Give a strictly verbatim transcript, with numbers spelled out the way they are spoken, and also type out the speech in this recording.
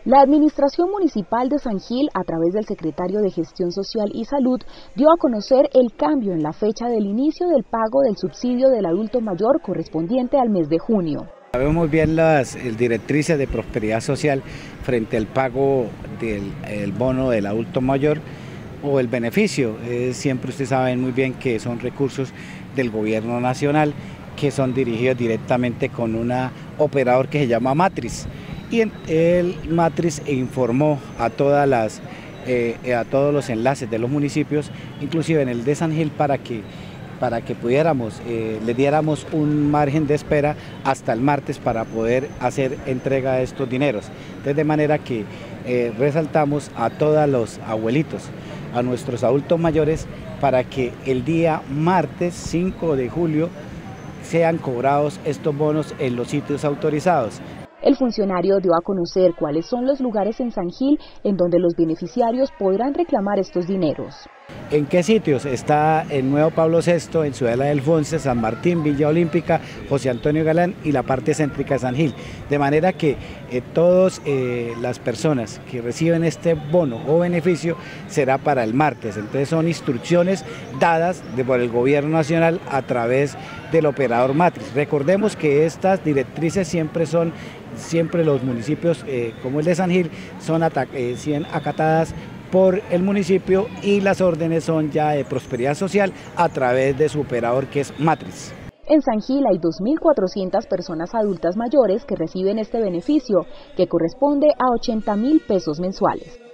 La Administración Municipal de San Gil, a través del Secretario de Gestión Social y Salud, dio a conocer el cambio en la fecha del inicio del pago del subsidio del adulto mayor correspondiente al mes de junio. Sabemos bien las directrices de prosperidad social frente al pago del el bono del adulto mayor o el beneficio. Eh, siempre ustedes saben muy bien que son recursos del gobierno nacional que son dirigidos directamente con un operador que se llama Matriz. Y el Matriz informó a todas las eh, a todos los enlaces de los municipios, inclusive en el de San Gil, para que para que pudiéramos, eh, le diéramos un margen de espera hasta el martes para poder hacer entrega de estos dineros. Entonces, de manera que eh, resaltamos a todos los abuelitos, a nuestros adultos mayores, para que el día martes cinco de julio sean cobrados estos bonos en los sitios autorizados. El funcionario dio a conocer cuáles son los lugares en San Gil en donde los beneficiarios podrán reclamar estos dineros. ¿En qué sitios? Está en Nuevo Pablo sexto, en Ciudadela del Fonse, San Martín, Villa Olímpica, José Antonio Galán y la parte céntrica de San Gil. De manera que eh, todas eh, las personas que reciben este bono o beneficio será para el martes. Entonces son instrucciones dadas de, por el gobierno nacional a través del operador Matriz. Recordemos que estas directrices siempre son, siempre los municipios eh, como el de San Gil son eh, acatadas por el municipio y las órdenes son ya de prosperidad social a través de su operador que es Matriz. En San Gil hay dos mil cuatrocientas personas adultas mayores que reciben este beneficio, que corresponde a ochenta mil pesos mensuales.